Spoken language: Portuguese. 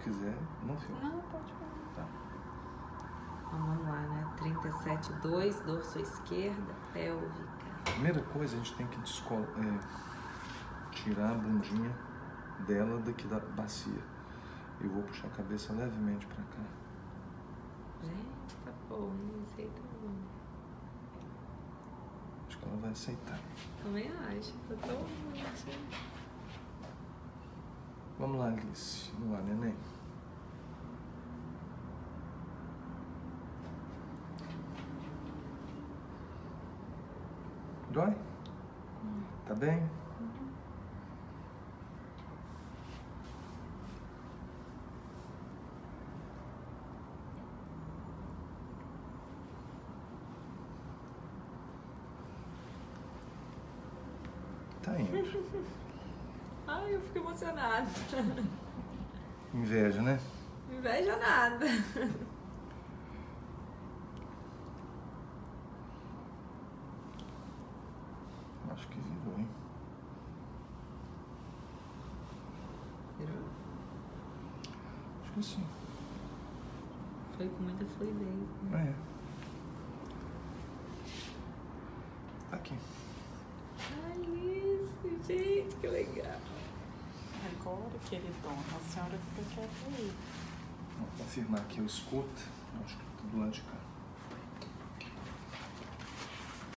quiser, não filma. Não, pode falar. Tá. Vamos lá, né? 37,2, dorso esquerda, pélvica. Primeira coisa, a gente tem que tirar a bundinha dela daqui da bacia. Eu vou puxar a cabeça levemente pra cá. Gente, tá bom, não aceita não. Acho que ela vai aceitar. Também acho, tá tão bonitinho. Vamos lá, Alice. Vamos lá, neném. Dói? Tá bem? Tá indo. Ai, eu fico emocionada. Inveja, né? Inveja nada. Acho que virou, hein? Virou? Acho que sim. Foi com muita fluidez, né? É. Aqui. Alice, gente, que legal. Agora, queridona, a senhora fica quieta aí. Vou confirmar que eu escuto. Acho que tá do lado de cá.